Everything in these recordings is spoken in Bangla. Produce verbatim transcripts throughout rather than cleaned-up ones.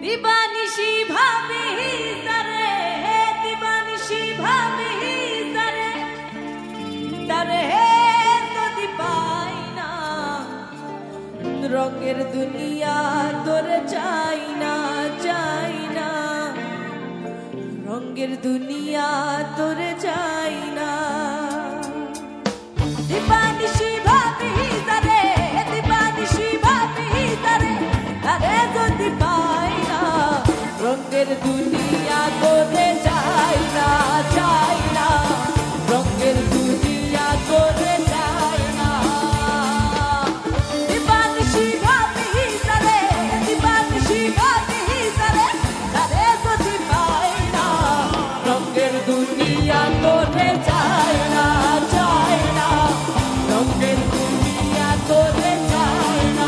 দিবানিশি ভাবি তারে, দিবানিশি ভাবি তারে, তারে যদি পাই না, রঙের দুনিয়া তোরে চাই না, চাই না, রঙের দুনিয়া তোরে চাই না। দিবানিশি ভাবি তারে, দিবানিশি ভাবি তারে, তারে যদি পাই না, রঙের দুনিয়া তোরে চাই না, চাই না, রঙের দুনিয়া তোরে চাই না। দিবানিশি ভাবি তারে, দিবানিশি ভাবি তারে, তারে যদি পাই না, রঙের দুনিয়া তোরে চাই না, চাই না, রঙের দুনিয়া তোরে চাই না।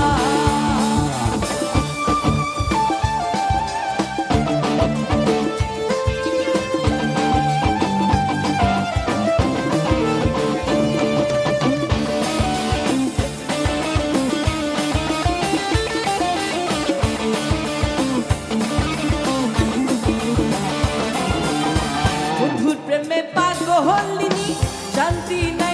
বন্ধুর প্রেমে পাগল হলিনি, শান্তি না